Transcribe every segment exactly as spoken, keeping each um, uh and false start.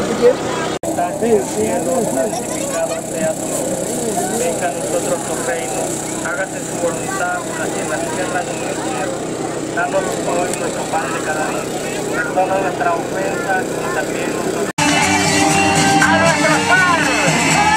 Estás en el cielo, santificado sea tu nombre. Venga a nosotros tu reino, hágase tu voluntad así en la tierra como en el cielo. Danos hoy nuestro pan de cada día. Perdona nuestras ofensas y también nosotros. ¡A nuestros padres!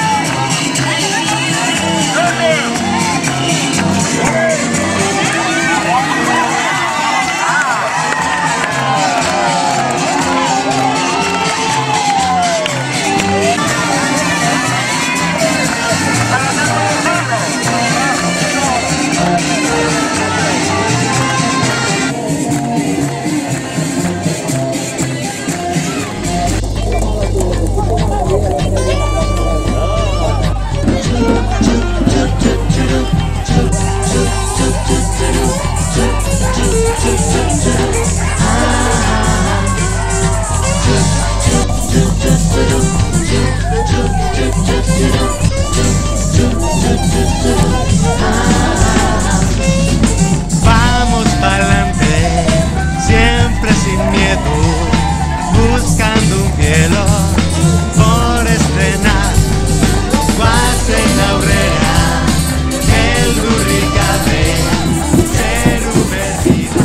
Vamos pa'lante, siempre sin miedo, buscando un cielo por estrenar. Quasi laurea, el burricade, ser universidad.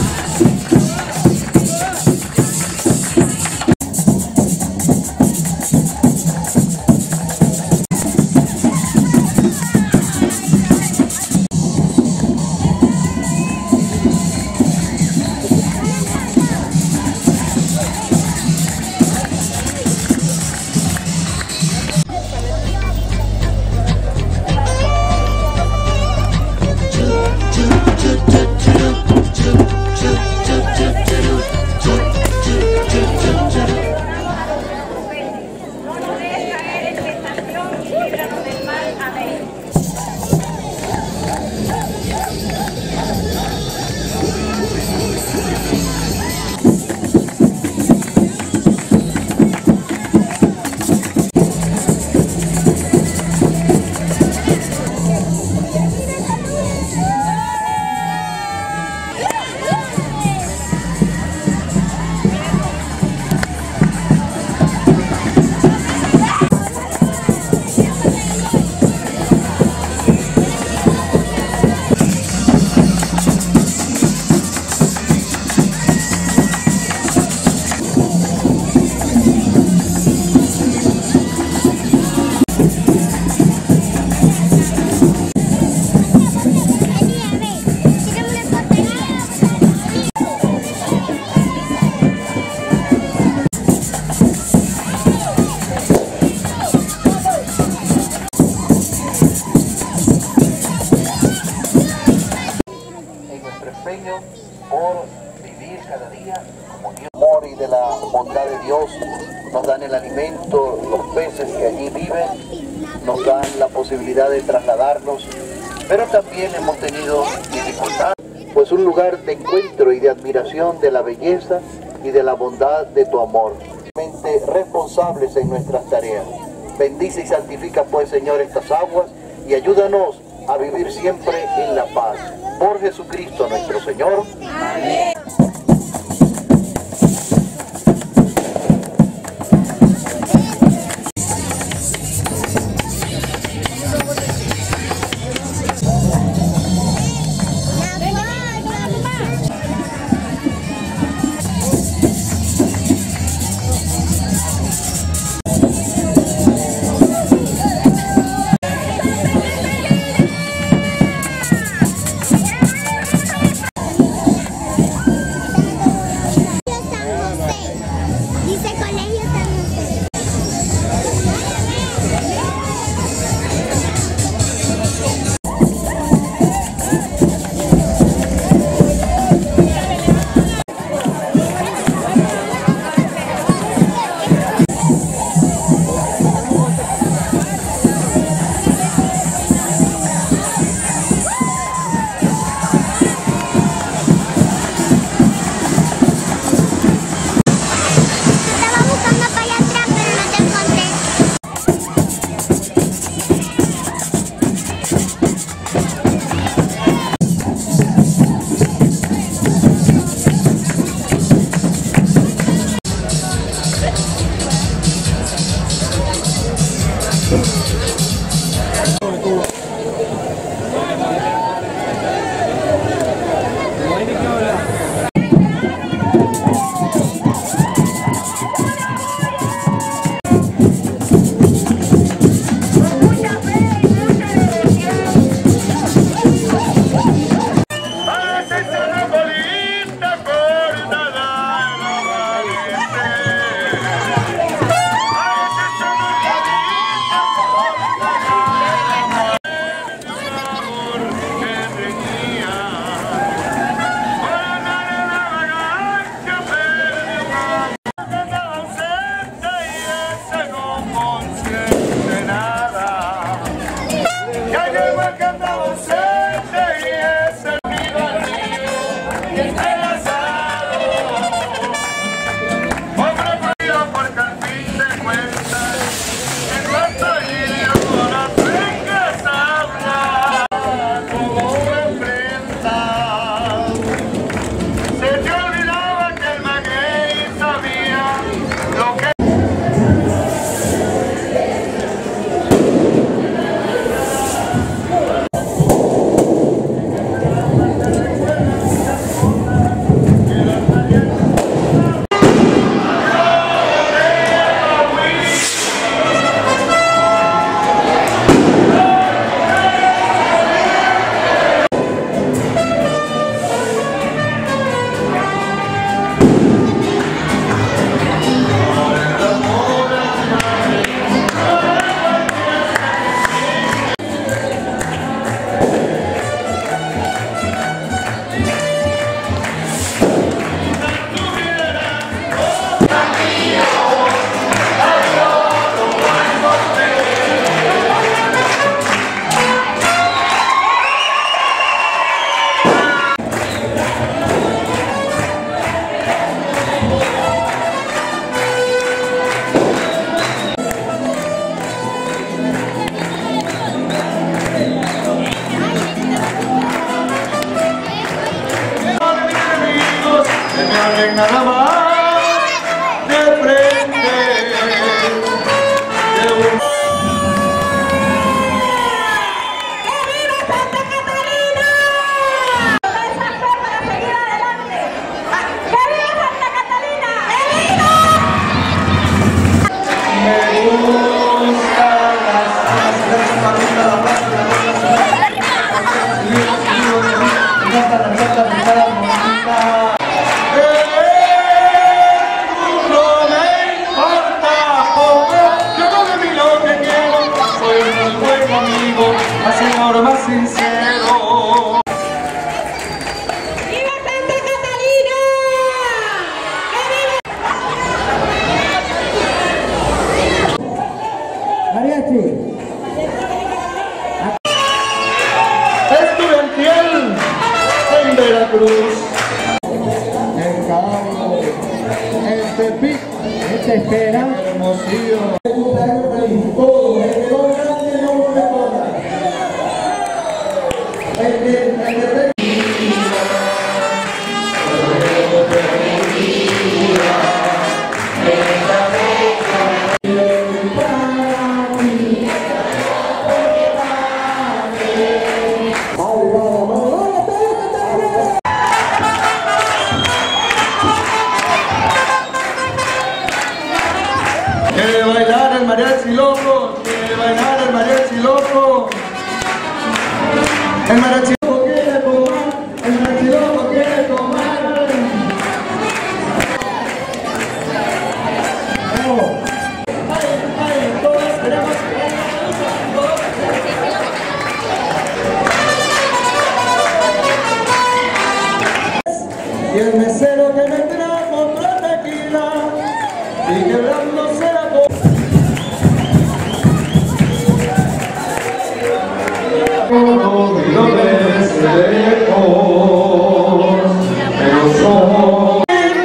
Por vivir cada día como Dios. El amor y de la bondad de Dios nos dan el alimento, los peces que allí viven, nos dan la posibilidad de trasladarnos, pero también hemos tenido dificultades, pues un lugar de encuentro y de admiración de la belleza y de la bondad de tu amor. Responsables en nuestras tareas. Bendice y santifica pues, Señor, estas aguas y ayúdanos a vivir siempre en la paz. Por Jesucristo nuestro Señor. Amén. Nada más de frente de un... ¡Que viva Santa Catalina! Esa fe para seguir adelante. ¡Que viva Santa Catalina! Me gustan las tres palitas, la plaza, la plaza, señor más sincero. ¡Viva Santa Catalina! Mariachi. Estudiantil en Veracruz. En Cabo, en Tepic, en Tejera, Hermosillo. Cumpleaños feliz. Todo, el que lo grande no lo recorda. El que, el que Quiere bailar el mariachi loco, quiere bailar el mariachi loco. El mariachi loco quiere tomar, el mariachi loco quiere tomar. Vamos. Ay, ay, todos queremos y el mesero que vendrá a comprar tequila y quebrándose la boca. Todo vino desde lejos, pero somos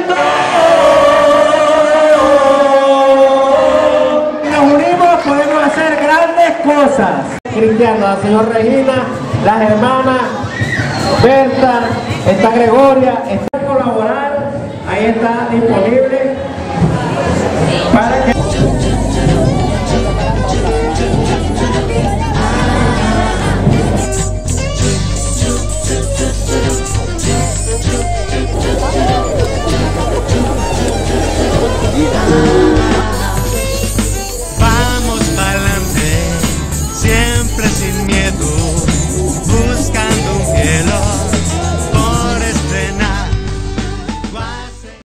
nos unimos, podemos hacer grandes cosas. Cristiano, la señora Regina, las hermanas Berta, está Gregoria, está a colaborar, ahí está disponible para que...